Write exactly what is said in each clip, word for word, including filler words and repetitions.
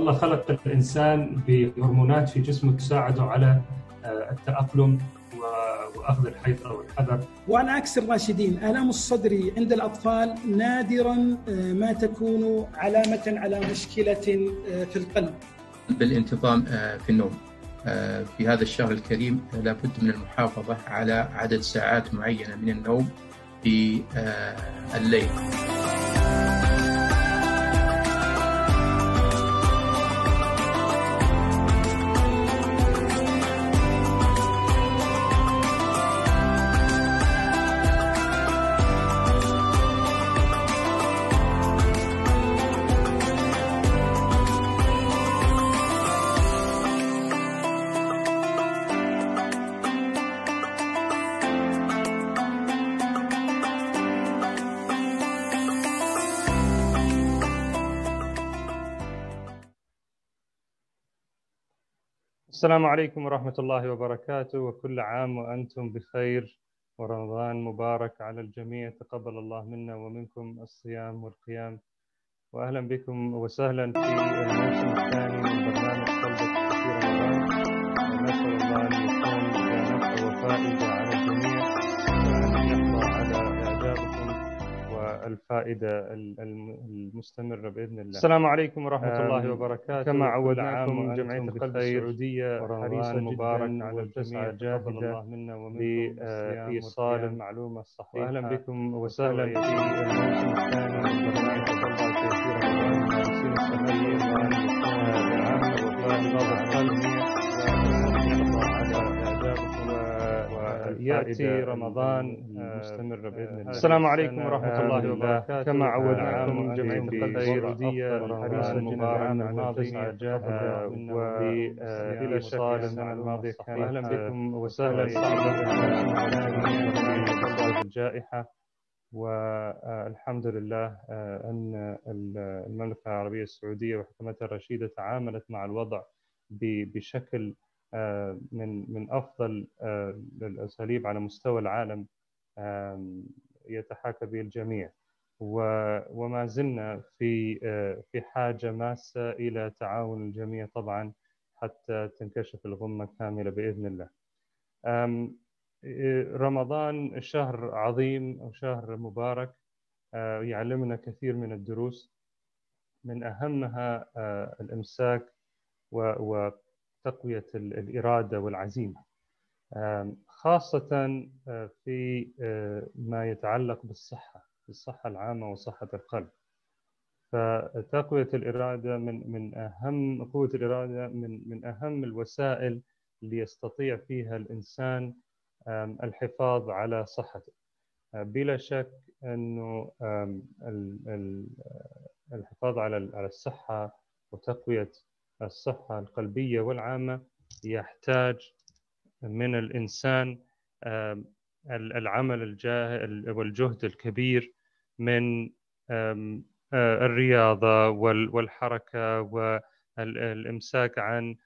الله خلق الإنسان بهرمونات في جسمه تساعده على التأقلم وأخذ الحيطة والحذر. وعلى عكس الراشدين، آلام الصدر عند الأطفال نادرا ما تكون علامة على مشكلة في القلب. بالانتظام في النوم في هذا الشهر الكريم لابد من المحافظة على عدد ساعات معينة من النوم في الليل. السلام عليكم ورحمة الله وبركاته، وكل عام وأنتم بخير، ورمضان مبارك على الجميع. تقبل الله منا ومنكم الصيام والقيام، وأهلا بكم وسهلا في الموسم الثاني من برنامج قلبك في رمضان. نسأل الله أن يكون نفع وفائدة على الجميع، وأن يحظى على إعجابكم والفائدة المستمرة بإذن الله. السلام عليكم ورحمة الله وبركاته. كما عودناكم جمعية القلب السعودية حريصة مبارك على الجميع، جاهدة بإيصال المعلومة الصحيحة. وأهلا بكم وسهلا في الموسم الثاني من برنامج قلبك في رمضان. مارسين الصحيين وأن يكون العامة وفائدة على الجميع، يأتي رمضان مستمر بإذن الله. السلام عليكم ورحمة الله وبركاته. كما عودناكم جمعية القلب السعودية حريصة مبارك الماضي جاهدة بإيصال المعلومة الصحيحة. أهلا بكم وسهلا في الجائحة، والحمد لله أن المملكة العربية السعودية وحكومتها الرشيدة تعاملت مع الوضع بشكل من من أفضل الأساليب على مستوى العالم يتحاكى به الجميع، وما زلنا في في حاجة ماسة إلى تعاون الجميع طبعا حتى تنكشف الغمة كاملة بإذن الله. رمضان شهر عظيم وشهر مبارك يعلمنا كثير من الدروس، من أهمها الإمساك و تقوية الإرادة والعزيمة، خاصة في ما يتعلق بالصحة بالصحة العامة وصحة القلب. فتقوية الإرادة من من أهم قوة الإرادة من من أهم الوسائل اللي يستطيع فيها الإنسان الحفاظ على صحته. بلا شك أنه الحفاظ على على الصحة وتقوية الصحة القلبية والعامة يحتاج من الإنسان العمل الجاهد والجهد الكبير من الرياضة والحركة والإمساك عن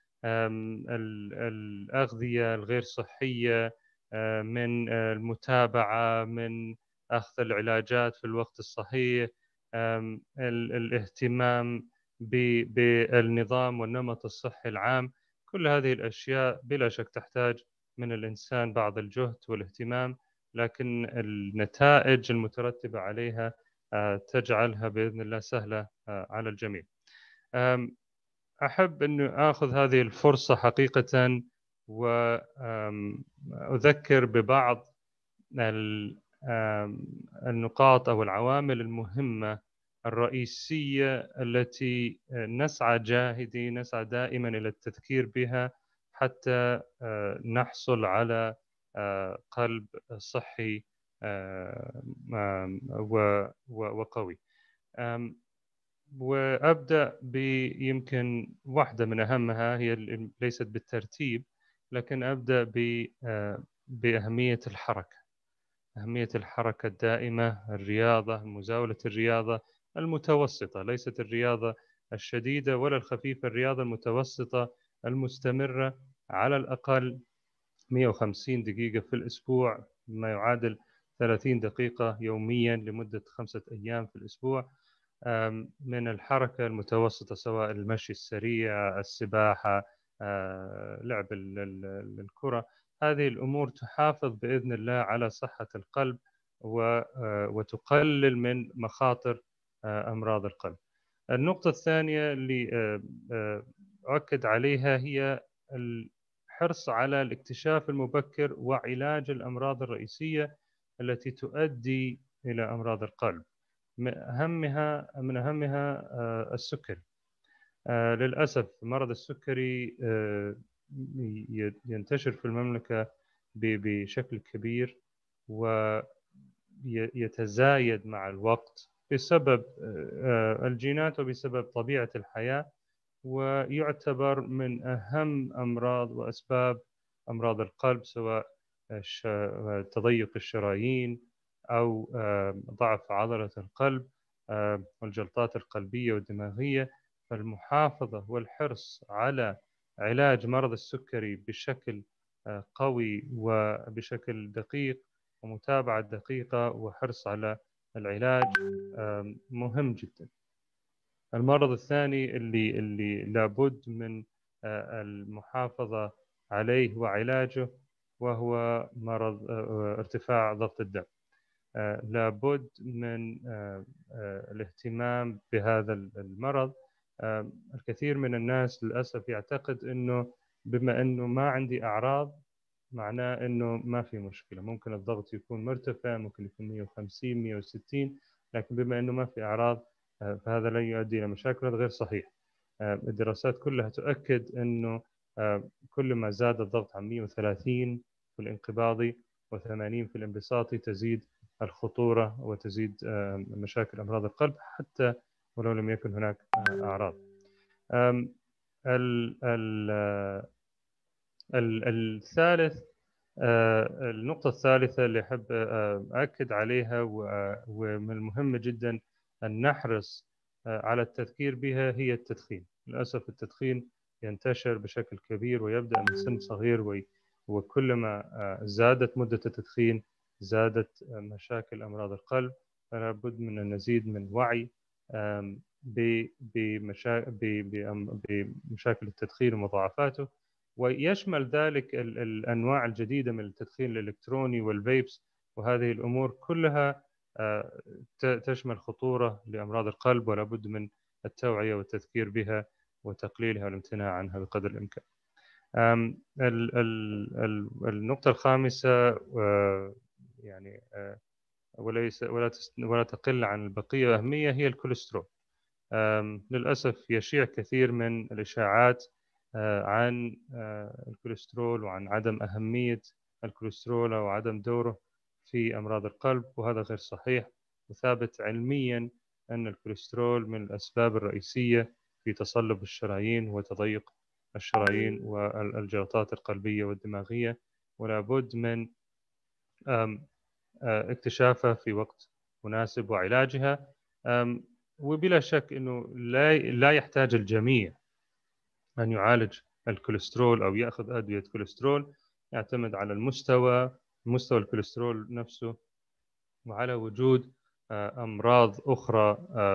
الأغذية الغير صحية، من المتابعة، من أخذ العلاجات في الوقت الصحيح، الاهتمام بالنظام والنمط الصحي العام. كل هذه الأشياء بلا شك تحتاج من الإنسان بعض الجهد والاهتمام، لكن النتائج المترتبة عليها تجعلها بإذن الله سهلة على الجميع. أحب أن أخذ هذه الفرصة حقيقة وأذكر ببعض النقاط أو العوامل المهمة الرئيسية التي نسعى جاهدين نسعى دائما إلى التذكير بها حتى نحصل على قلب صحي وقوي. وأبدأ بيمكن واحدة من أهمها، هي ليست بالترتيب لكن أبدأ بأهمية الحركة أهمية الحركة الدائمة، الرياضة، مزاولة الرياضة المتوسطة، ليست الرياضة الشديدة ولا الخفيفة، الرياضة المتوسطة المستمرة على الأقل مئة وخمسين دقيقة في الأسبوع، ما يعادل ثلاثين دقيقة يوميا لمدة خمسة أيام في الأسبوع. من الحركة المتوسطة، سواء المشي السريع، السباحة، لعب الكرة. هذه الأمور تحافظ بإذن الله على صحة القلب وتقلل من مخاطر أمراض القلب. النقطة الثانية اللي أؤكد عليها هي الحرص على الاكتشاف المبكر وعلاج الأمراض الرئيسية التي تؤدي إلى أمراض القلب. من أهمها من أهمها السكري. للأسف مرض السكري ينتشر في المملكة بشكل كبير ويتزايد مع الوقت بسبب الجينات وبسبب طبيعة الحياة، ويعتبر من أهم أمراض وأسباب أمراض القلب، سواء تضيق الشرايين أو ضعف عضلة القلب والجلطات القلبية والدماغية. فالمحافظة والحرص على علاج مرض السكري بشكل قوي وبشكل دقيق ومتابعة دقيقة وحرص على العلاج مهم جدا. المرض الثاني اللي اللي لابد من المحافظة عليه وعلاجه وهو مرض ارتفاع ضغط الدم. لابد من الاهتمام بهذا المرض. الكثير من الناس للأسف يعتقد أنه بما أنه ما عندي أعراض معناه أنه ما في مشكلة، ممكن الضغط يكون مرتفع، ممكن يكون مئة وخمسين مئة وستين، لكن بما أنه ما في أعراض فهذا لن يؤدي إلى مشاكل. هذا غير صحيح. الدراسات كلها تؤكد أنه كل ما زاد الضغط عن مئة وثلاثين في الانقباضي وثمانين في الانبساطي تزيد الخطورة وتزيد مشاكل أمراض القلب حتى ولو لم يكن هناك أعراض. الثالث النقطة الثالثة اللي أحب أؤكد عليها ومن المهم جدا أن نحرص على التذكير بها هي التدخين. للأسف التدخين ينتشر بشكل كبير ويبدأ من سن صغير، وكلما زادت مدة التدخين زادت مشاكل أمراض القلب. فلا بد من المزيد من وعي بمشاكل التدخين ومضاعفاته، ويشمل ذلك الأنواع الجديدة من التدخين الإلكتروني والفيبس، وهذه الأمور كلها تشمل خطورة لأمراض القلب، ولا بد من التوعية والتذكير بها وتقليلها والامتناع عنها بقدر الإمكان. النقطة الخامسة يعني وليس ولا ولا تقل عن البقية أهمية هي الكوليسترول. للأسف يشيع كثير من الإشاعات عن الكوليسترول وعن عدم أهمية الكوليسترول أو عدم دوره في أمراض القلب، وهذا غير صحيح. وثابت علميا أن الكوليسترول من الأسباب الرئيسية في تصلب الشرايين وتضيق الشرايين والجلطات القلبية والدماغية، ولا بد من اكتشافها في وقت مناسب وعلاجها. وبلا شك أنه لا لا يحتاج الجميع أن يعالج الكوليسترول أو يأخذ أدوية كوليسترول. يعتمد على المستوى مستوى الكوليسترول نفسه وعلى وجود أمراض أخرى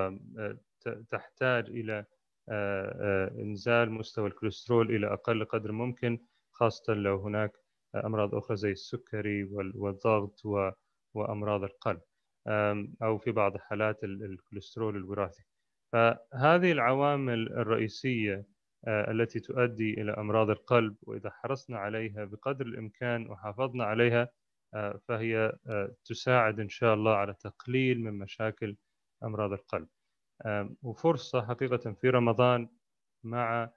تحتاج إلى إنزال مستوى الكوليسترول إلى أقل قدر ممكن، خاصة لو هناك أمراض أخرى زي السكري والضغط وأمراض القلب، أو في بعض حالات الكوليسترول الوراثي. فهذه العوامل الرئيسية التي تؤدي إلى أمراض القلب، وإذا حرصنا عليها بقدر الإمكان وحافظنا عليها فهي تساعد إن شاء الله على تقليل من مشاكل أمراض القلب. وفرصة حقيقة في رمضان مع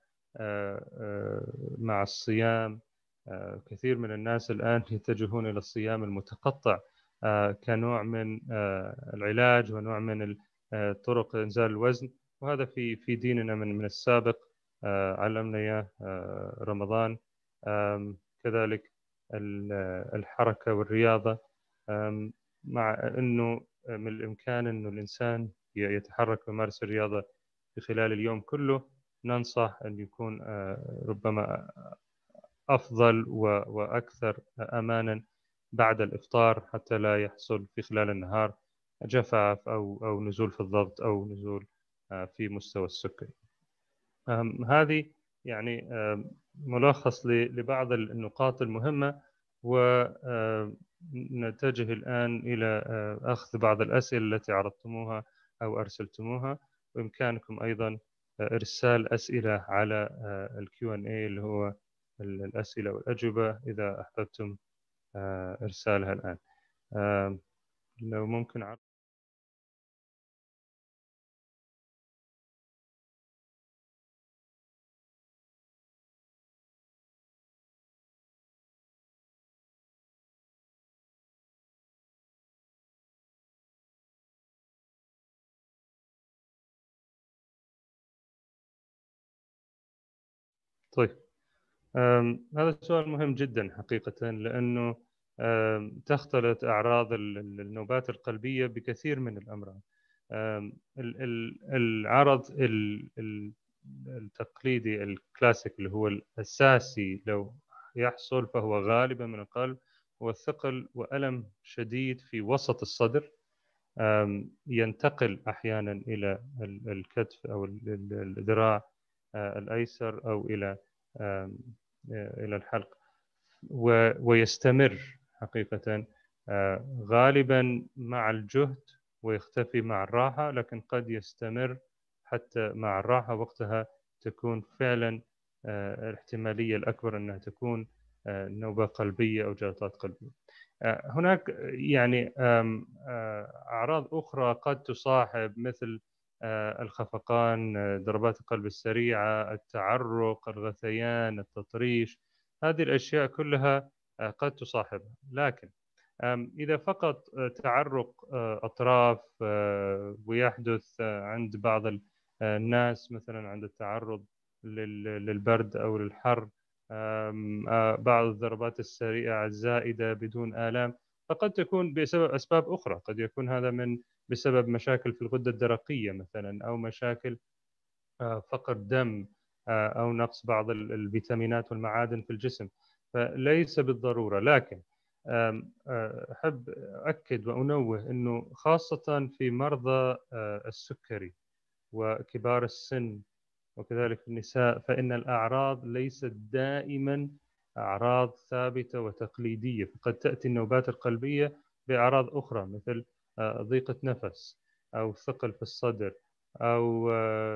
مع الصيام. كثير من الناس الآن يتجهون إلى الصيام المتقطع كنوع من العلاج ونوع من طرق إنزال الوزن، وهذا في في ديننا من من السابق علمنا إياه رمضان. كذلك الحركة والرياضة، مع أنه من الإمكان أنه الإنسان يتحرك ويمارس الرياضة في خلال اليوم كله، ننصح أن يكون ربما أفضل وأكثر أمانا بعد الإفطار حتى لا يحصل في خلال النهار جفاف أو أو نزول في الضغط أو نزول في مستوى السكري. هذه يعني ملخص لبعض النقاط المهمة، ونتجه الآن إلى أخذ بعض الأسئلة التي عرضتموها أو أرسلتموها، وإمكانكم أيضا إرسال أسئلة على ال كيو أند إيه اللي هو الأسئلة والأجوبة إذا أحببتم إرسالها الآن. لو ممكن عرض. طيب، هذا سؤال مهم جدا حقيقة، لأنه تختلط أعراض النوبات القلبية بكثير من الأمراض. العرض التقليدي الكلاسيك اللي هو الأساسي لو يحصل فهو غالبا من القلب، هو الثقل وألم شديد في وسط الصدر، ينتقل أحيانا إلى الكتف أو الذراع الأيسر أو إلى إلى الحلق، ويستمر حقيقة غالبا مع الجهد ويختفي مع الراحة، لكن قد يستمر حتى مع الراحة. وقتها تكون فعلا الاحتمالية الأكبر أنها تكون نوبة قلبية أو جلطات قلبية. هناك يعني أعراض أخرى قد تصاحب، مثل الخفقان، ضربات القلب السريعة، التعرق، الغثيان، التطريش. هذه الأشياء كلها قد تصاحبها، لكن إذا فقط تعرق أطراف ويحدث عند بعض الناس مثلا عند التعرض للبرد أو للحر، بعض الضربات السريعة الزائدة بدون آلام، فقد تكون بسبب أسباب أخرى. قد يكون هذا من بسبب مشاكل في الغدة الدرقية مثلا، أو مشاكل فقر دم، أو نقص بعض الفيتامينات والمعادن في الجسم، فليس بالضرورة. لكن أحب أؤكد وأنوه أنه خاصة في مرضى السكري وكبار السن وكذلك النساء، فإن الأعراض ليست دائما أعراض ثابتة وتقليدية، فقد تأتي النوبات القلبية بأعراض أخرى مثل ضيقة نفس أو ثقل في الصدر أو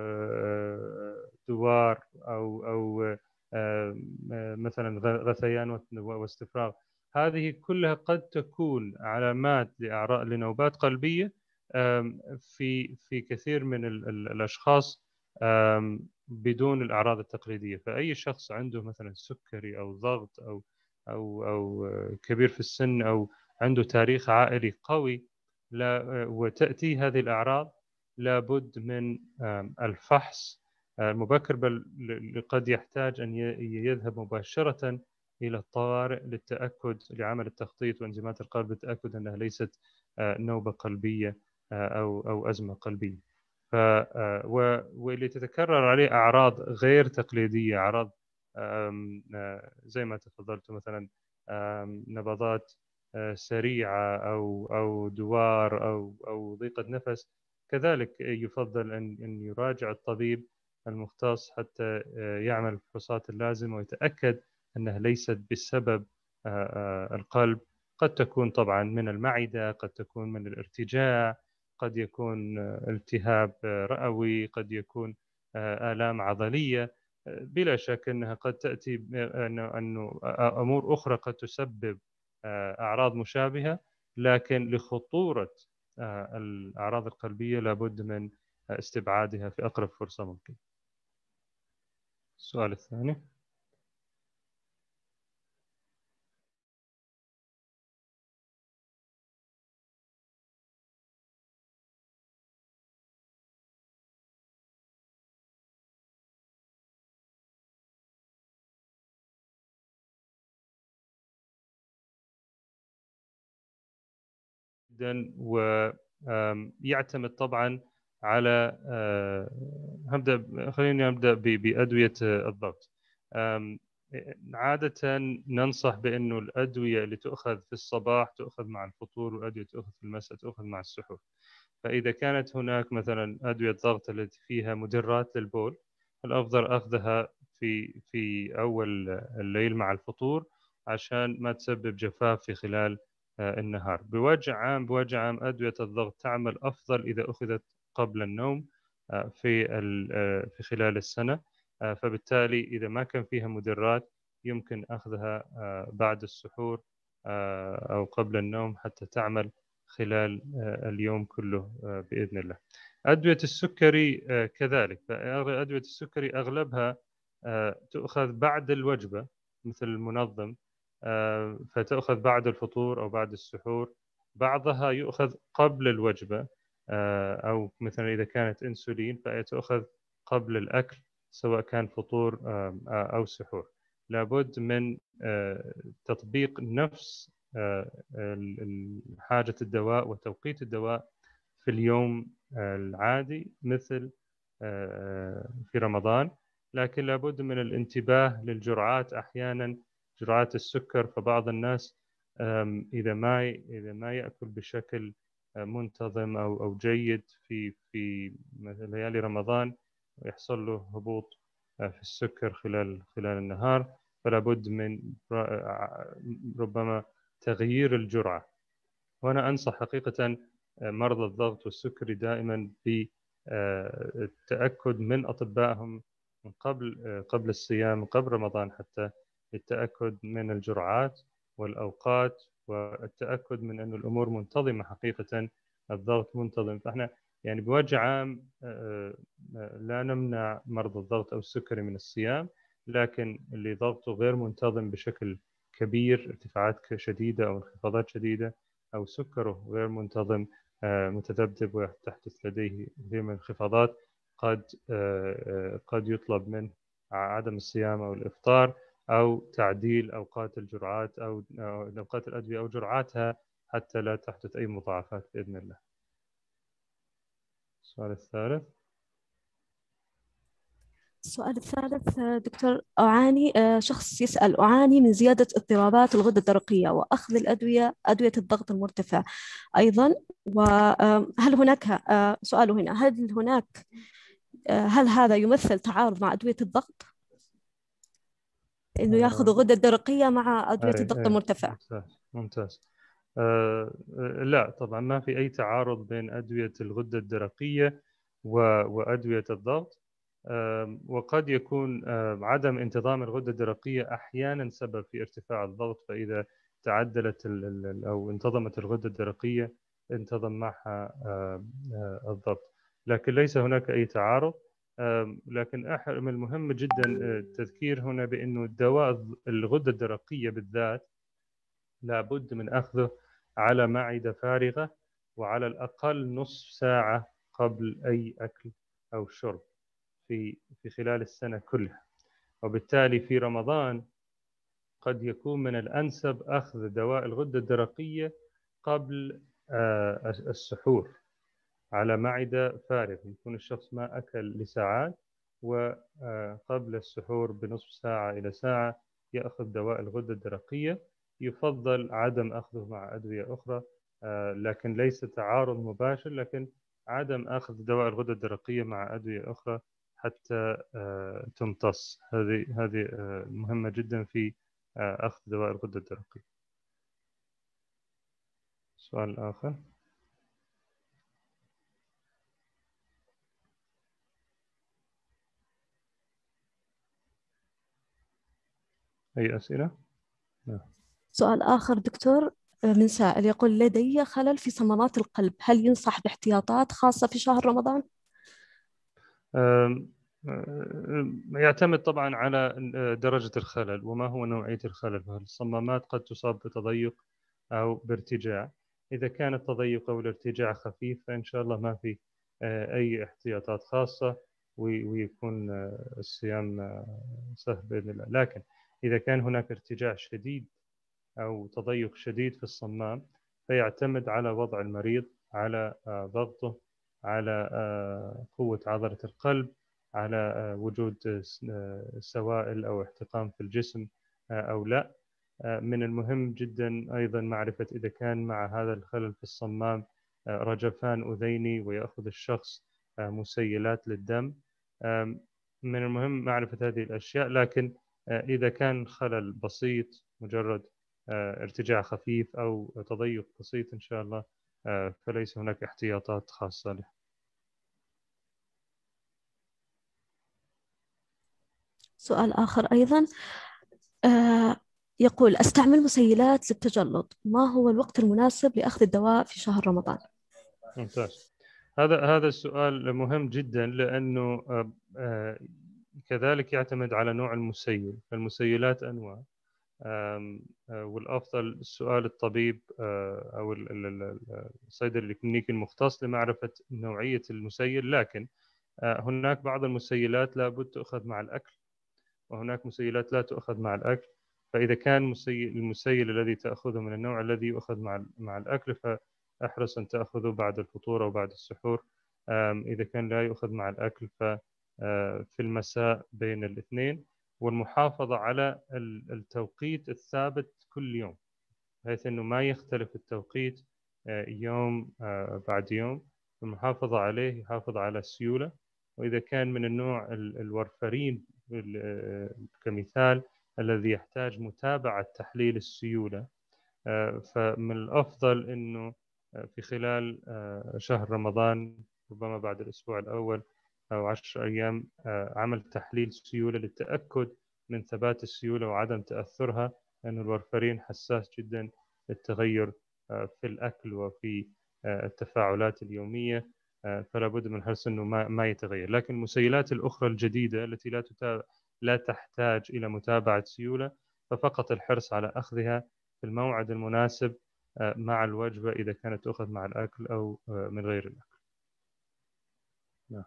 دوار أو أو مثلا غثيان واستفراغ. هذه كلها قد تكون علامات لأعراض لنوبات قلبية في في كثير من الأشخاص بدون الأعراض التقليدية. فأي شخص عنده مثلا سكري أو ضغط أو أو أو كبير في السن أو عنده تاريخ عائلي قوي لا وتأتي هذه الأعراض، لابد من الفحص المبكر، بل قد يحتاج أن يذهب مباشرة إلى الطوارئ للتأكد لعمل التخطيط وإنزيمات القلب للتأكد أنها ليست نوبة قلبية أو أو أزمة قلبية. ف واللي تتكرر عليه أعراض غير تقليدية، أعراض زي ما تفضلت مثلا نبضات سريعة أو أو دوار أو أو ضيقة نفس، كذلك يفضل أن أن يراجع الطبيب المختص حتى يعمل الفحوصات اللازمة ويتأكد أنها ليست بسبب القلب. قد تكون طبعا من المعدة، قد تكون من الارتجاع، قد يكون التهاب رئوي، قد يكون آلام عضلية. بلا شك أنها قد تأتي أنه أمور أخرى قد تسبب أعراض مشابهة، لكن لخطورة الأعراض القلبية لابد من استبعادها في أقرب فرصة ممكن. السؤال الثاني. جدا، ويعتمد طبعا على هبدأ خليني أبدأ بأدوية الضغط. عادة ننصح بأنه الأدوية اللي تؤخذ في الصباح تؤخذ مع الفطور، والأدوية تؤخذ في المساء تؤخذ مع السحور. فإذا كانت هناك مثلا أدوية ضغط التي فيها مدرات للبول، الأفضل أخذها في في أول الليل مع الفطور عشان ما تسبب جفاف في خلال النهار. بوجه عام بوجه عام أدوية الضغط تعمل أفضل إذا أخذت قبل النوم في في خلال السنة، فبالتالي إذا ما كان فيها مدرات يمكن أخذها بعد السحور أو قبل النوم حتى تعمل خلال اليوم كله بإذن الله. أدوية السكري كذلك، أدوية السكري أغلبها تؤخذ بعد الوجبة مثل المنظم، فتؤخذ بعد الفطور أو بعد السحور. بعضها يؤخذ قبل الوجبة، أو مثلا إذا كانت إنسولين فهي تؤخذ قبل الأكل سواء كان فطور أو سحور. لابد من تطبيق نفس حاجة الدواء وتوقيت الدواء في اليوم العادي مثل في رمضان، لكن لابد من الانتباه للجرعات. أحيانا جرعات السكر، فبعض الناس إذا ما إذا ما يأكل بشكل منتظم أو أو جيد في في ليالي رمضان يحصل له هبوط في السكر خلال خلال النهار، فلا بد من ربما تغيير الجرعة. وأنا أنصح حقيقة مرضى الضغط والسكري دائما بالتأكد من أطبائهم من قبل قبل الصيام قبل رمضان، حتى التأكد من الجرعات والأوقات والتأكد من أن الأمور منتظمة حقيقة، الضغط منتظم. فإحنا يعني بوجه عام لا نمنع مرضى الضغط أو السكري من الصيام، لكن اللي ضغطه غير منتظم بشكل كبير، ارتفاعات شديدة أو انخفاضات شديدة، أو سكره غير منتظم متذبذب وتحدث لديه كثير من الانخفاضات، قد قد يطلب منه عدم الصيام أو الإفطار أو تعديل أوقات الجرعات أو أوقات الأدوية أو جرعاتها حتى لا تحدث أي مضاعفات بإذن الله. السؤال الثالث. السؤال الثالث دكتور، أعاني شخص يسأل أعاني من زيادة اضطرابات الغدة الدرقية وأخذ الأدوية أدوية الضغط المرتفع أيضا، وهل هناك سؤاله هنا هل هناك هل هذا يمثل تعارض مع أدوية الضغط؟ إنه يأخذ غدة درقية مع أدوية الضغط المرتفع. ممتاز ممتاز. آه لا طبعا ما في أي تعارض بين أدوية الغدة الدرقية وأدوية الضغط. آه وقد يكون آه عدم انتظام الغدة الدرقية أحيانا سبب في ارتفاع الضغط، فإذا تعدلت أو انتظمت الغدة الدرقية انتظم معها آه الضغط، لكن ليس هناك أي تعارض. لكن من المهم جدا التذكير هنا بأنه دواء الغدة الدرقية بالذات لابد من أخذه على معدة فارغة وعلى الأقل نصف ساعة قبل أي أكل أو شرب في في خلال السنة كلها. وبالتالي في رمضان قد يكون من الأنسب أخذ دواء الغدة الدرقية قبل السحور على معدة فارغة، يكون الشخص ما أكل لساعات، وقبل السحور بنصف ساعة إلى ساعة يأخذ دواء الغدة الدرقية. يفضل عدم أخذه مع أدوية أخرى، لكن ليس تعارض مباشر، لكن عدم أخذ دواء الغدة الدرقية مع أدوية أخرى حتى تمتص. هذه هذه مهمة جدا في أخذ دواء الغدة الدرقية. السؤال الآخر. أي أسئلة؟ لا. سؤال آخر دكتور من سائل يقول لدي خلل في صمامات القلب، هل ينصح باحتياطات خاصة في شهر رمضان؟ يعتمد طبعا على درجة الخلل وما هو نوعية الخلل. الصمامات قد تصاب بتضيق أو بارتجاع. إذا كان التضيق أو الارتجاع خفيف فإن شاء الله ما في أي احتياطات خاصة ويكون الصيام سهل بإذن الله. لكن إذا كان هناك ارتجاع شديد أو تضيق شديد في الصمام فيعتمد على وضع المريض، على ضغطه، على قوة عضلة القلب، على وجود سوائل أو احتقان في الجسم أو لا. من المهم جدا أيضا معرفة إذا كان مع هذا الخلل في الصمام رجفان أذيني ويأخذ الشخص مسيلات للدم. من المهم معرفة هذه الأشياء، لكن إذا كان خلل بسيط مجرد ارتجاع خفيف أو تضيق بسيط إن شاء الله فليس هناك احتياطات خاصة له. سؤال آخر أيضا يقول: أستعمل مسيلات للتجلط، ما هو الوقت المناسب لأخذ الدواء في شهر رمضان؟ ممتاز. هذا هذا السؤال مهم جدا، لأنه كذلك يعتمد على نوع المسيل. فالمسيلات أنواع، والأفضل السؤال الطبيب أو الصيدلي الكلينيكي المختص لمعرفة نوعية المسيل. لكن هناك بعض المسيلات لابد تؤخذ مع الأكل، وهناك مسيلات لا تؤخذ مع الأكل. فإذا كان المسيل الذي تأخذه من النوع الذي يؤخذ مع مع الأكل فأحرص أن تأخذه بعد الفطور أو بعد السحور. إذا كان لا يؤخذ مع الأكل ففي المساء بين الاثنين، والمحافظة على التوقيت الثابت كل يوم بحيث أنه ما يختلف التوقيت يوم بعد يوم. المحافظة عليه يحافظ على السيولة. وإذا كان من النوع الورفرين كمثال الذي يحتاج متابعة تحليل السيولة، فمن الأفضل أنه في خلال شهر رمضان ربما بعد الأسبوع الأول أو عشر أيام عمل تحليل سيولة للتأكد من ثبات السيولة وعدم تأثرها، لأن الورفرين حساس جدا للتغير في الأكل وفي التفاعلات اليومية، فلا بد من الحرص أنه ما ما يتغير. لكن المسيلات الأخرى الجديدة التي لا تتابع لا تحتاج إلى متابعة سيولة ففقط الحرص على أخذها في الموعد المناسب مع الوجبة إذا كانت تأخذ مع الأكل أو من غير الأكل. نعم.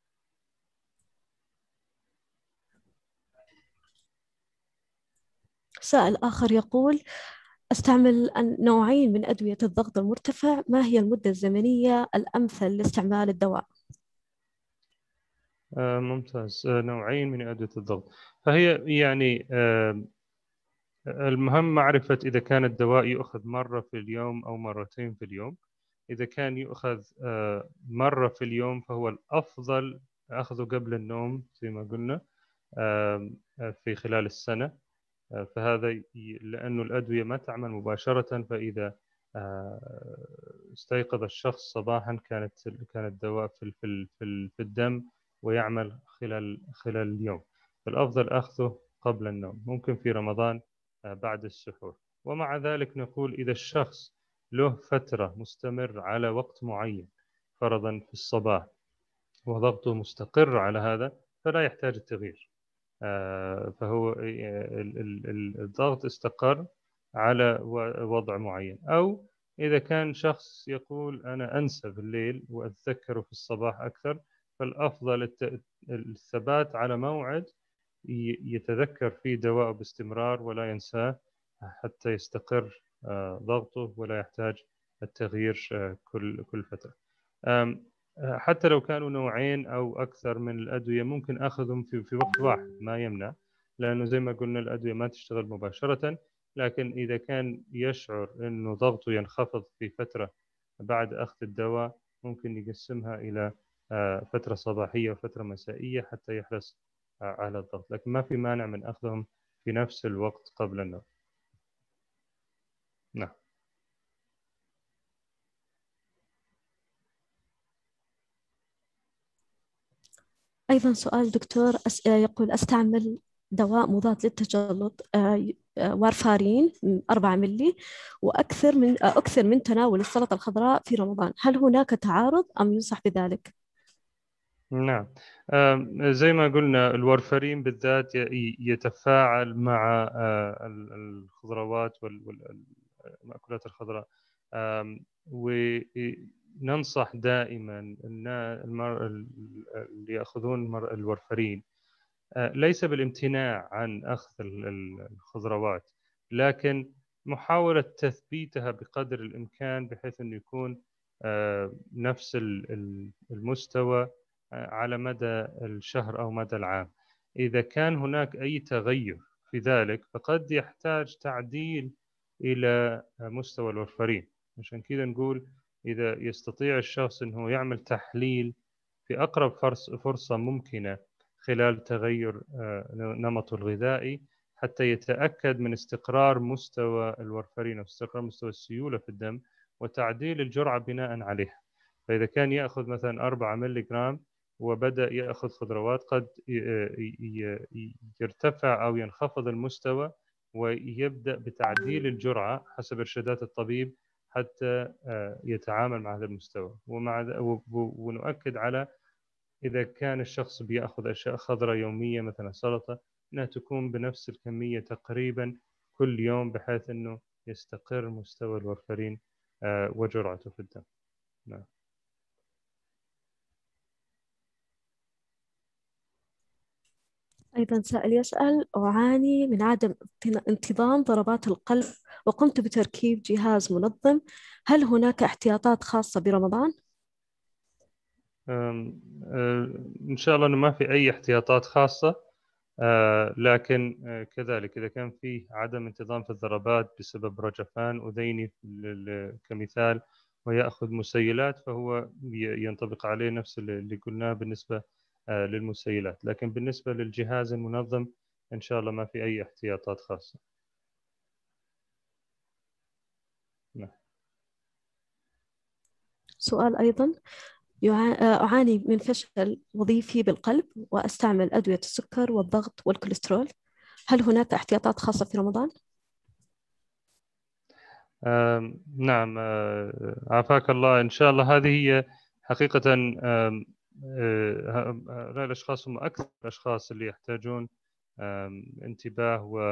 سائل آخر يقول: أستعمل نوعين من أدوية الضغط المرتفع، ما هي المدة الزمنية الأمثل لاستعمال الدواء؟ آه ممتاز. آه نوعين من أدوية الضغط، فهي يعني آه المهم معرفة إذا كان الدواء يؤخذ مرة في اليوم أو مرتين في اليوم. إذا كان يؤخذ آه مرة في اليوم فهو الأفضل أخذه قبل النوم زي ما قلنا آه في خلال السنة. آه فهذا لأنه الأدوية ما تعمل مباشرة، فإذا استيقظ الشخص صباحا كانت كان الدواء في في في الدم ويعمل خلال خلال اليوم. فالأفضل أخذه قبل النوم، ممكن في رمضان بعد السحور. ومع ذلك نقول إذا الشخص له فترة مستمر على وقت معين فرضا في الصباح وضغطه مستقر على هذا فلا يحتاج التغيير. فهو الضغط استقر على وضع معين. أو إذا كان شخص يقول أنا أنسى بالليل وأتذكر في الصباح أكثر، فالأفضل الثبات على موعد يتذكر فيه دواء باستمرار ولا ينساه حتى يستقر ضغطه ولا يحتاج التغيير كل كل فترة. حتى لو كانوا نوعين أو أكثر من الأدوية ممكن أخذهم في في وقت واحد ما يمنع، لأنه زي ما قلنا الأدوية ما تشتغل مباشرة. لكن إذا كان يشعر أنه ضغطه ينخفض في فترة بعد أخذ الدواء ممكن يقسمها إلى فترة صباحية وفترة مسائية حتى يحرص على الضغط، لكن ما في مانع من أخذهم في نفس الوقت قبل النوم. نعم. أيضا سؤال دكتور أس... يقول: أستعمل دواء مضاد للتجلط وارفارين أربعة ملي وأكثر من أكثر من تناول السلطة الخضراء في رمضان، هل هناك تعارض أم ينصح بذلك؟ نعم. زي ما قلنا الورفرين بالذات يتفاعل مع الخضروات والمأكولات الخضراء، وننصح دائما اللي يأخذون الورفرين ليس بالامتناع عن أخذ الخضروات، لكن محاولة تثبيتها بقدر الإمكان بحيث أنه يكون نفس المستوى على مدى الشهر أو مدى العام. إذا كان هناك أي تغير في ذلك فقد يحتاج تعديل إلى مستوى الورفرين. عشان كذا نقول إذا يستطيع الشخص أنه يعمل تحليل في أقرب فرصة ممكنة خلال تغير نمطه الغذائي حتى يتأكد من استقرار مستوى الورفرين أو استقرار مستوى السيولة في الدم وتعديل الجرعة بناء عليها. فإذا كان يأخذ مثلا أربعة ملي جرام وبدأ يأخذ خضروات قد يرتفع أو ينخفض المستوى ويبدأ بتعديل الجرعة حسب إرشادات الطبيب حتى يتعامل مع هذا المستوى. ومع ونؤكد على إذا كان الشخص بيأخذ أشياء خضراء يومية مثلا سلطة أنها تكون بنفس الكمية تقريبا كل يوم بحيث أنه يستقر مستوى الورفرين وجرعته في الدم. نعم. أيضا سائل يسأل: أعاني من عدم انتظام ضربات القلب وقمت بتركيب جهاز منظم، هل هناك احتياطات خاصة برمضان؟ إن شاء الله أنه ما في أي احتياطات خاصة، لكن كذلك إذا كان في عدم انتظام في الضربات بسبب رجفان أذيني كمثال ويأخذ مسيلات فهو ينطبق عليه نفس اللي قلناه بالنسبة للمسيلات. لكن بالنسبة للجهاز المنظم إن شاء الله ما في أي احتياطات خاصة. نعم. سؤال أيضا: أعاني من فشل وظيفي بالقلب وأستعمل أدوية السكر والضغط والكوليسترول، هل هناك احتياطات خاصة في رمضان؟ آه نعم، آه عافاك الله. إن شاء الله هذه هي حقيقة آه هؤلاء الأشخاص هم أكثر الأشخاص اللي يحتاجون انتباه و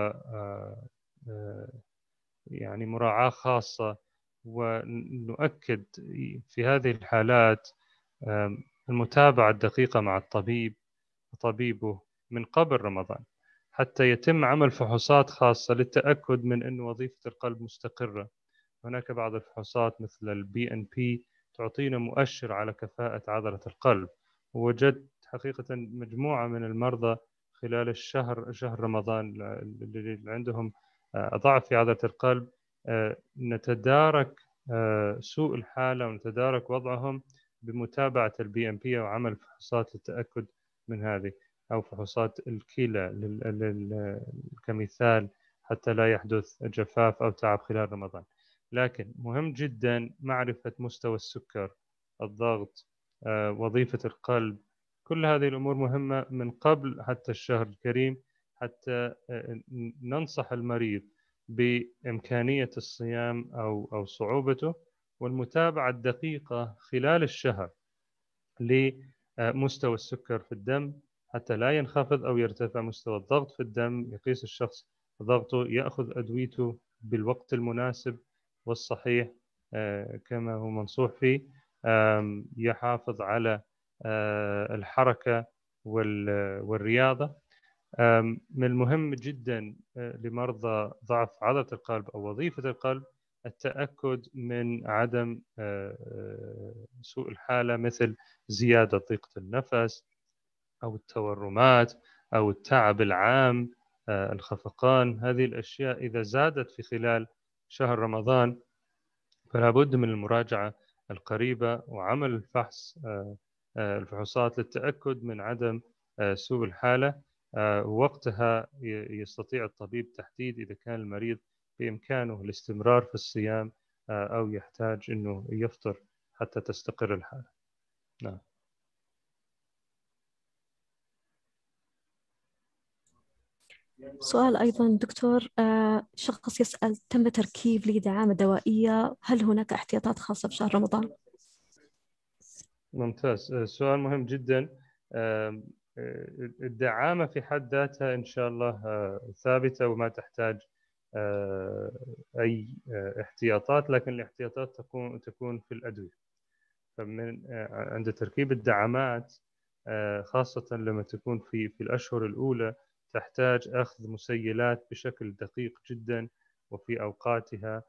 يعني مراعاة خاصة. ونؤكد في هذه الحالات المتابعة الدقيقة مع الطبيب وطبيبه من قبل رمضان حتى يتم عمل فحوصات خاصة للتأكد من أن وظيفة القلب مستقرة. هناك بعض الفحوصات مثل البي إن بي تعطينا مؤشر على كفاءة عضلة القلب. ووجدت حقيقة مجموعة من المرضى خلال الشهر شهر رمضان اللي عندهم ضعف في عضلة القلب نتدارك سوء الحالة ونتدارك وضعهم بمتابعة البي إم بي أو عمل فحوصات للتأكد من هذه، أو فحوصات الكلى كمثال حتى لا يحدث جفاف أو تعب خلال رمضان. لكن مهم جدا معرفة مستوى السكر، الضغط، وظيفة القلب، كل هذه الأمور مهمة من قبل حتى الشهر الكريم حتى ننصح المريض بإمكانية الصيام أو أو صعوبته والمتابعة الدقيقة خلال الشهر لمستوى السكر في الدم حتى لا ينخفض أو يرتفع مستوى الضغط في الدم. يقيس الشخص ضغطه، يأخذ أدويته بالوقت المناسب والصحيح كما هو منصوح فيه، يحافظ على الحركة والرياضة. من المهم جدا لمرضى ضعف عضلة القلب أو وظيفة القلب التأكد من عدم سوء الحالة مثل زيادة ضيق النفس أو التورمات أو التعب العام، الخفقان. هذه الأشياء إذا زادت في خلال شهر رمضان فلا بد من المراجعة القريبة وعمل الفحص الفحوصات للتأكد من عدم سوء الحالة. وقتها يستطيع الطبيب تحديد إذا كان المريض بإمكانه الاستمرار في الصيام أو يحتاج أنه يفطر حتى تستقر الحالة. نعم. سؤال أيضا دكتور، شخص يسأل: تم تركيب لي دعامة دوائية، هل هناك احتياطات خاصة في شهر رمضان؟ ممتاز، سؤال مهم جدا. الدعامة في حد ذاتها إن شاء الله ثابتة وما تحتاج أي احتياطات، لكن الاحتياطات تكون تكون في الأدوية. فمن عند تركيب الدعامات خاصة لما تكون في في الأشهر الأولى تحتاج أخذ مسيلات بشكل دقيق جدا وفي أوقاتها،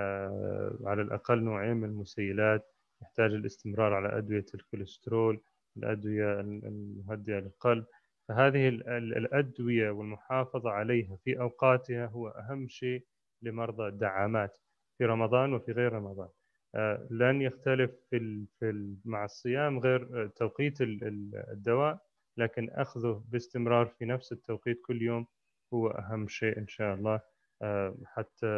على الأقل نوعين من المسيلات. يحتاج الاستمرار على أدوية الكوليسترول الأدوية المهدئة للقلب. فهذه الأدوية والمحافظة عليها في أوقاتها هو أهم شيء لمرضى الدعامات في رمضان وفي غير رمضان. لن يختلف في في مع الصيام غير توقيت الدواء، لكن أخذه باستمرار في نفس التوقيت كل يوم هو أهم شيء إن شاء الله، حتى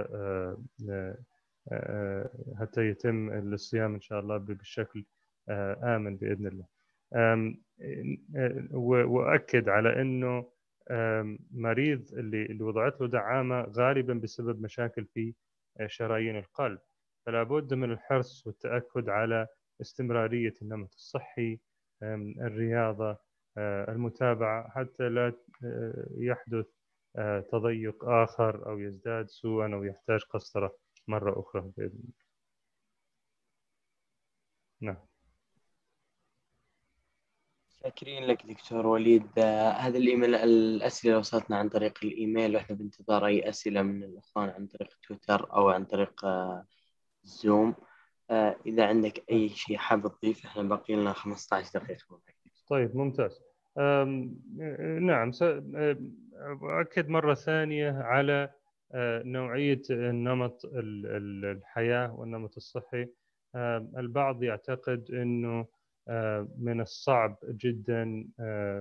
حتى يتم الصيام إن شاء الله بشكل آمن بإذن الله. وأكد على أنه مريض اللي اللي وضعت له دعامة غالبا بسبب مشاكل في شرايين القلب، فلا بد من الحرص والتأكد على استمرارية النمط الصحي، الرياضة، المتابعة، حتى لا يحدث تضيق آخر أو يزداد سوءا أو يحتاج قسطرة مرة أخرى بإذن الله. نعم. شاكرين لك دكتور وليد. هذا الإيميل الأسئلة وصلتنا عن طريق الإيميل، وإحنا بانتظار أي أسئلة من الأخوان عن طريق تويتر أو عن طريق زوم. إذا عندك أي شيء حابب تضيف، إحنا باقي لنا خمسة عشر دقيقة. طيب ممتاز. نعم، أؤكد مرة ثانية على نوعية النمط الحياة والنمط الصحي. البعض يعتقد أنه من الصعب جدا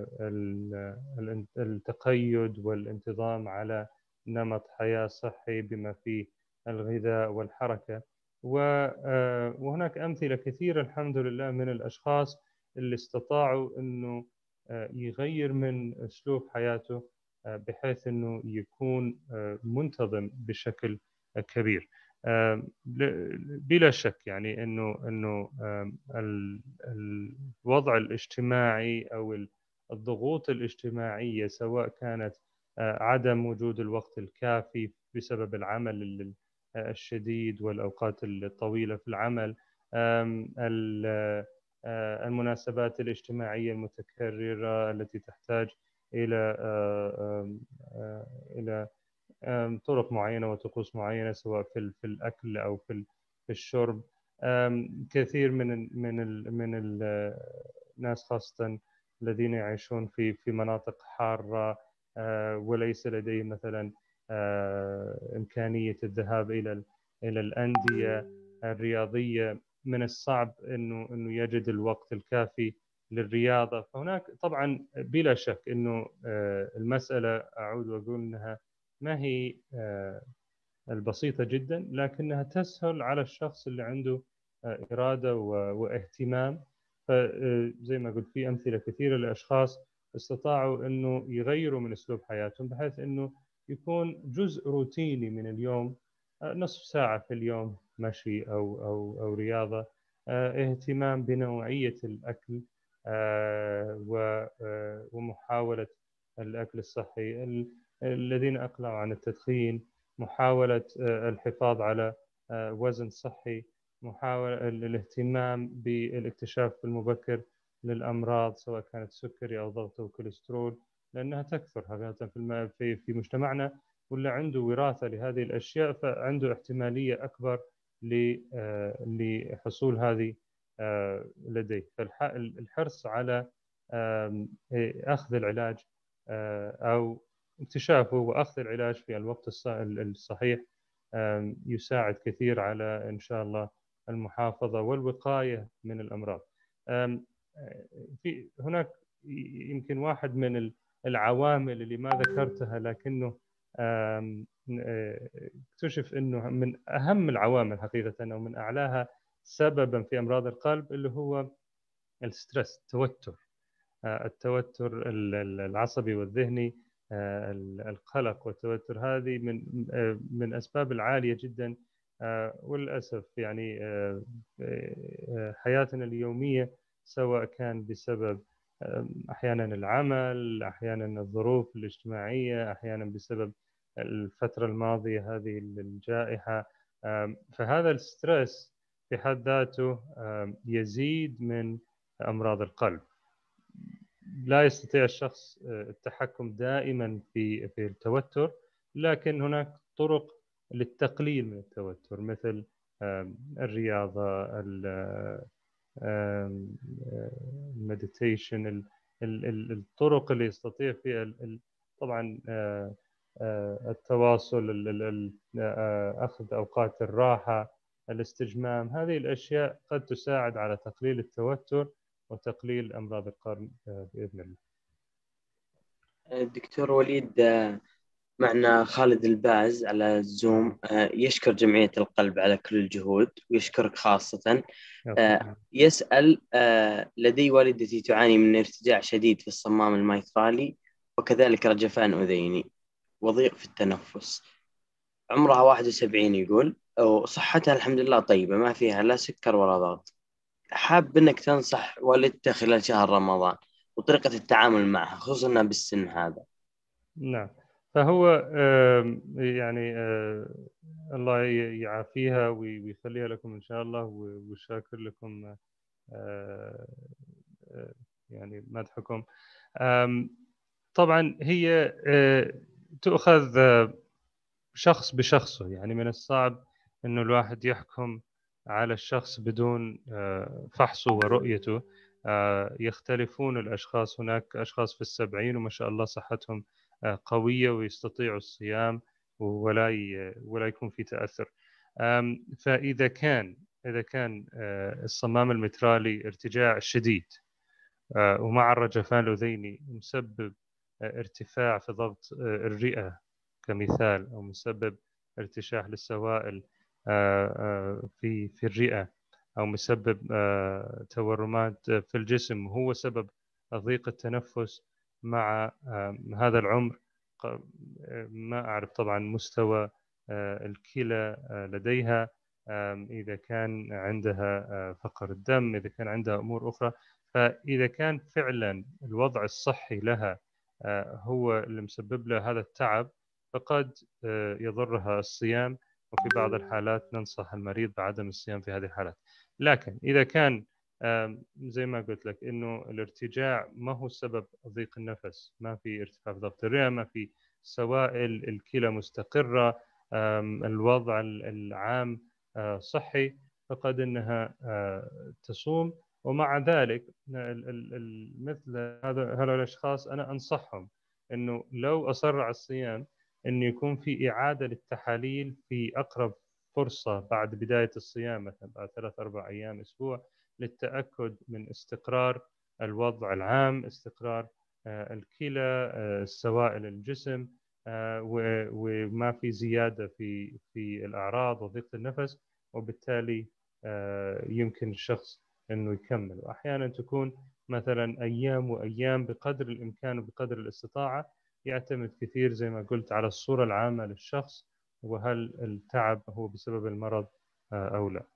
التقيد والانتظام على نمط حياة صحي بما فيه الغذاء والحركة، وهناك أمثلة كثيرة الحمد لله من الأشخاص اللي استطاعوا أنه يغير من أسلوب حياته بحيث أنه يكون منتظم بشكل كبير. بلا شك يعني أنه أنه الوضع الاجتماعي أو الضغوط الاجتماعية، سواء كانت عدم وجود الوقت الكافي بسبب العمل الشديد والأوقات الطويلة في العمل، المناسبات الاجتماعية المتكررة التي تحتاج إلى إلى طرق معينة وطقوس معينة سواء في في الأكل أو في في الشرب. كثير من من من الناس خاصة الذين يعيشون في في مناطق حارة وليس لديهم مثلا إمكانية الذهاب إلى إلى الأندية الرياضية، من الصعب إنه إنه يجد الوقت الكافي للرياضة. فهناك طبعا بلا شك إنه المسألة أعود وأقول إنها ما هي البسيطة جدا، لكنها تسهل على الشخص اللي عنده إرادة واهتمام. فزي ما قلت في أمثلة كثيرة لأشخاص استطاعوا إنه يغيروا من أسلوب حياتهم بحيث إنه يكون جزء روتيني من اليوم، نصف ساعة في اليوم مشي أو أو أو رياضة، اهتمام بنوعية الأكل ومحاولة الأكل الصحي، الذين أقلعوا عن التدخين، محاولة الحفاظ على وزن صحي، محاولة الاهتمام بالاكتشاف المبكر للأمراض سواء كانت سكري أو ضغط أو كوليسترول، لأنها تكثر حقيقة في في مجتمعنا، واللي عنده وراثة لهذه الأشياء فعنده احتمالية أكبر لحصول هذه لديه. فالحرص على أخذ العلاج أو اكتشافه وأخذ العلاج في الوقت الصحيح يساعد كثير على إن شاء الله المحافظة والوقاية من الأمراض. في هناك يمكن واحد من العوامل اللي ما ذكرتها لكنه اكتشف أنه من أهم العوامل حقيقة أو من أعلاها سببا في أمراض القلب اللي هو الستريس، التوتر، التوتر العصبي والذهني، القلق والتوتر. هذه من من أسباب العالية جدا، وللأسف يعني حياتنا اليومية سواء كان بسبب أحيانا العمل، أحيانا الظروف الاجتماعية، أحيانا بسبب الفترة الماضية هذه الجائحة. فهذا الستريس في حد ذاته يزيد من أمراض القلب. لا يستطيع الشخص التحكم دائما في في التوتر، لكن هناك طرق للتقليل من التوتر مثل الرياضة، المديتيشن، الطرق اللي يستطيع فيها طبعا التواصل، أخذ أوقات الراحة، الاستجمام. هذه الأشياء قد تساعد على تقليل التوتر وتقليل أمراض القلب بإذن الله. دكتور وليد، معنا خالد الباز على الزوم، يشكر جمعية القلب على كل الجهود ويشكرك خاصة. يسأل: لدي والدتي تعاني من ارتجاع شديد في الصمام الميترالي وكذلك رجفان أذيني وضيق في التنفس، عمرها واحد وسبعين يقول، وصحتها الحمد لله طيبة، ما فيها لا سكر ولا ضغط. حاب أنك تنصح والدتها خلال شهر رمضان وطريقة التعامل معها خصوصا بالسن هذا. نعم، فهو يعني الله يعافيها ويخليها لكم إن شاء الله، وشاكر لكم يعني مدحكم. طبعا هي تؤخذ شخص بشخصه، يعني من الصعب إنه الواحد يحكم على الشخص بدون فحصه ورؤيته. يختلفون الأشخاص، هناك أشخاص في السبعين وما شاء الله صحتهم قوية ويستطيعوا الصيام ولا ولا يكون في تأثر. فإذا كان إذا كان الصمام المترالي ارتجاع شديد ومع الرجفان الأذيني مسبب ارتفاع في ضغط الرئة كمثال، أو مسبب ارتشاح للسوائل في في الرئة، أو مسبب تورمات في الجسم، هو سبب ضيق التنفس مع هذا العمر. ما أعرف طبعا مستوى الكلى لديها، إذا كان عندها فقر الدم، إذا كان عندها أمور أخرى. فإذا كان فعلا الوضع الصحي لها هو اللي مسبب لها هذا التعب، فقد يضرها الصيام، وفي بعض الحالات ننصح المريض بعدم الصيام في هذه الحالات. لكن إذا كان زي ما قلت لك إنه الارتجاع ما هو سبب ضيق النفس، ما في ارتفاع في ضغط الرئة، ما في سوائل الكلى مستقرة، الوضع العام صحي، فقد إنها تصوم. ومع ذلك مثل هذول الأشخاص أنا أنصحهم إنه لو أصر على الصيام إنه يكون في إعادة للتحاليل في أقرب فرصة بعد بداية الصيام، مثلا بعد ثلاث أربع أيام أسبوع، للتأكد من استقرار الوضع العام، استقرار الكلى، سوائل الجسم، وما في زيادة في في الأعراض وضيق النفس، وبالتالي يمكن الشخص إنه يكمل. وأحيانا تكون مثلا أيام وأيام، بقدر الإمكان وبقدر الاستطاعة. يعتمد كثير زي ما قلت على الصورة العامة للشخص، وهل التعب هو بسبب المرض أو لا.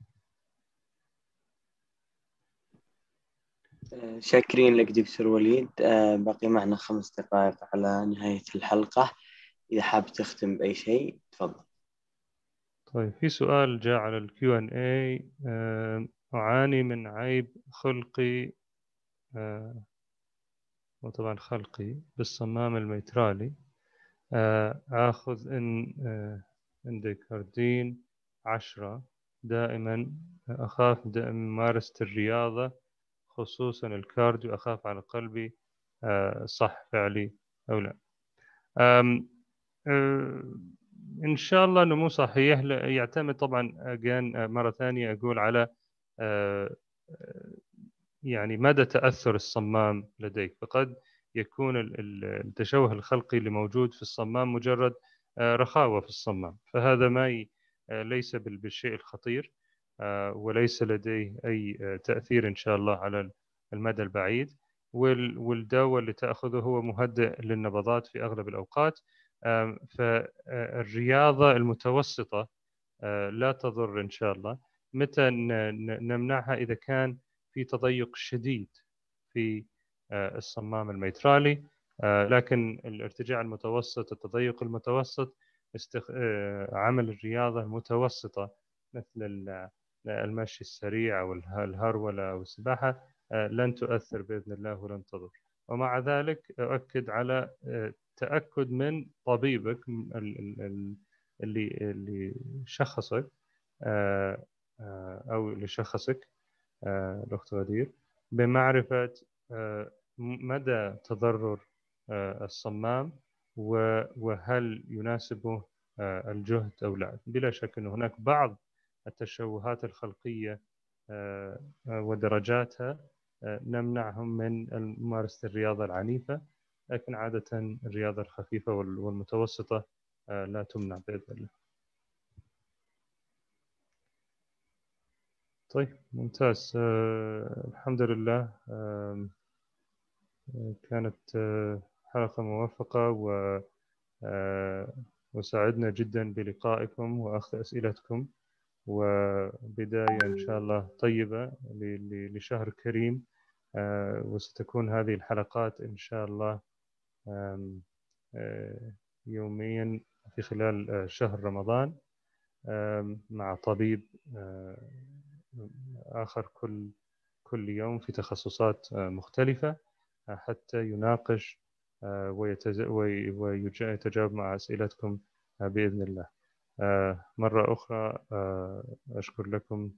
شاكرين لك دكتور وليد. باقي معنا خمس دقائق على نهاية الحلقة، إذا حاب تختم بأي شيء تفضل. طيب، في سؤال جاء على الكيو ان اي: أعاني من عيب خلقي، وطبعا خلقي بالصمام الميترالي، آخذ إن انديكاردين عشرة دائما، أخاف دائما ممارسة الرياضة خصوصا الكارديو، أخاف على قلبي، صح فعلي أو لا؟ إن شاء الله أنه مو صحيح. يعتمد طبعا أجان مرة ثانية أقول على يعني مدى تأثر الصمام لديك. فقد يكون التشوه الخلقي اللي موجود في الصمام مجرد رخاوة في الصمام، فهذا ما ليس بالشيء الخطير، وليس لديه أي تأثير إن شاء الله على المدى البعيد. والدواء اللي تأخذه هو مهدئ للنبضات في أغلب الأوقات. فالرياضة المتوسطة لا تضر إن شاء الله. متى نمنعها؟ إذا كان في تضيق شديد في الصمام الميترالي. لكن الارتجاع المتوسط، التضيق المتوسط، استخ... عمل الرياضة المتوسطة مثل المشي السريع أو الهرولة أو السباحة لن تؤثر بإذن الله ولن تضر. ومع ذلك أؤكد على تأكد من طبيبك اللي اللي شخصك أو اللي شخصك الأخت غدير بمعرفة مدى تضرر الصمام وهل يناسبه الجهد أو لا. بلا شك أن هناك بعض التشوهات الخلقية ودرجاتها نمنعهم من ممارسة الرياضة العنيفة، لكن عادة الرياضة الخفيفة والمتوسطة لا تمنع بإذن الله. طيب ممتاز. الحمد لله كانت حلقة موفقة و وسعدنا جدا بلقائكم وأخذ أسئلتكم، وبداية إن شاء الله طيبة لشهر كريم، وستكون هذه الحلقات إن شاء الله يوميا في خلال شهر رمضان مع طبيب آخر كل كل يوم في تخصصات مختلفة حتى يناقش ويتجاوب مع أسئلتكم بإذن الله. مرة أخرى أشكر لكم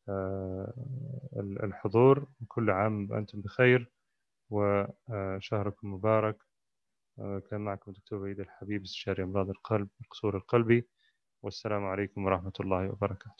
الحضور، كل عام وأنتم بخير وشهركم مبارك. كان معكم دكتور وليد الحبيب، استشاري أمراض القلب القصور القلبي، والسلام عليكم ورحمة الله وبركاته.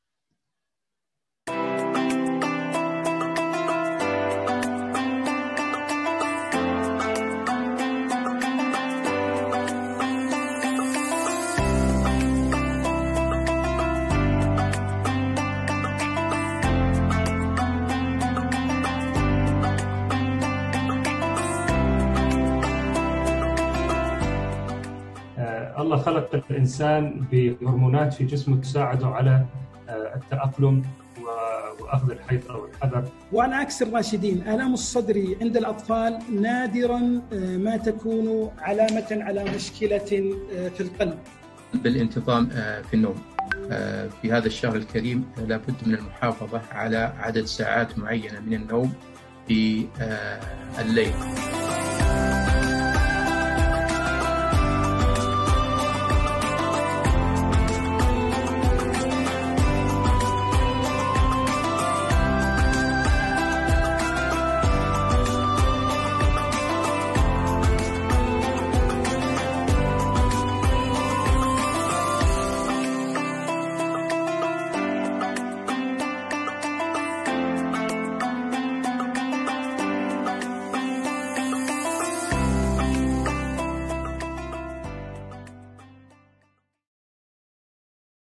الله خلق الإنسان بهرمونات في جسمه تساعده على التأقلم وأخذ الحيطة والحذر. وأنا أكثر راشدين، آلام الصدر عند الأطفال نادراً ما تكون علامة على مشكلة في القلب. بالانتظام في النوم في هذا الشهر الكريم لابد من المحافظة على عدد ساعات معينة من النوم في الليل.